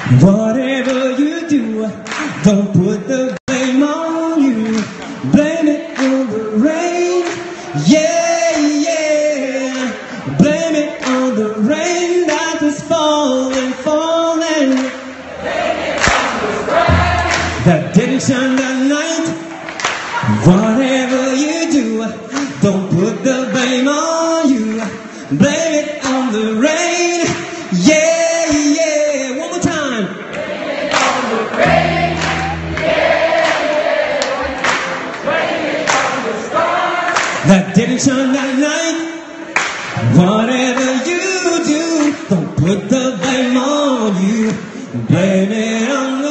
Whatever you do, don't put the blame on you. Blame it on the rain. Yeah, yeah. Blame it on the rain that was falling, falling. Blame it on the rain that didn't shine that night. Whatever you do, don't put the blame on you. Blame it on the rain. Yeah, yeah. One more time. Blame it on the rain. Yeah, yeah. Blame it on the stars that didn't shine that night. Whatever you do, don't put the blame on you. Blame it on the